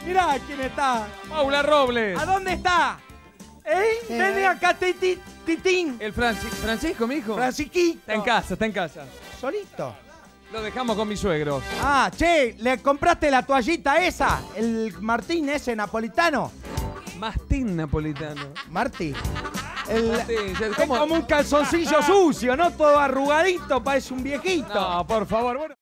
Mirá quién está. Paula Robles. ¿A dónde está? Vení acá, Titín. El Francisco, mi hijo. Francisquito. Está en casa, está en casa. ¿Solito? Lo dejamos con mis suegros. Ah, che, ¿le compraste la toallita esa? ¿El Martín ese napolitano? Mastín napolitano. Martí. Martín, Es como un calzoncillo sucio, ¿no? Todo arrugadito, parece un viejito. No, por favor. Bueno.